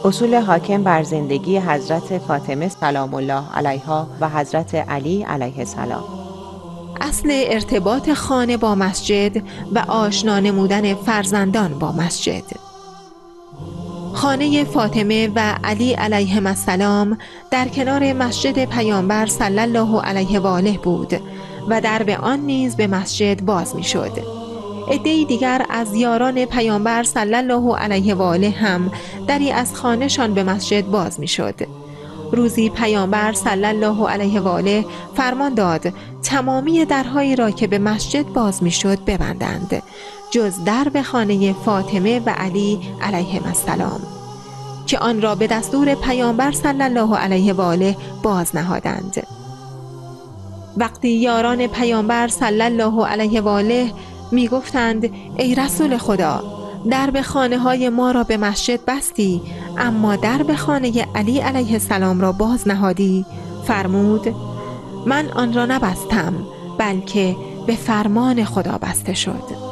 اصول حاکم بر زندگی حضرت فاطمه سلام الله علیها و حضرت علی علیه السلام. اصل ارتباط خانه با مسجد و آشنا نمودن فرزندان با مسجد. خانه فاطمه و علی علیهم السلام در کنار مسجد پیامبر صلی الله علیه و آله بود و درب آن نیز به مسجد باز می شد. عده‌ای دیگر از یاران پیامبر صلی الله علیه و آله هم دری از خانه‌شان به مسجد باز می شد. روزی پیامبر صلی الله علیه و آله فرمان داد تمامی درهایی را که به مسجد باز می شد ببندند جز درب خانه فاطمه و علی علیهم السلام که آن را به دستور پیامبر صلی الله علیه و آله باز نهادند. وقتی یاران پیامبر صلی الله علیه و آله می گفتند ای رسول خدا، درب خانه های ما را به مسجد بستی اما درب خانه علی علیه السلام را باز نهادی، فرمود من آن را نبستم بلکه به فرمان خدا بسته شد.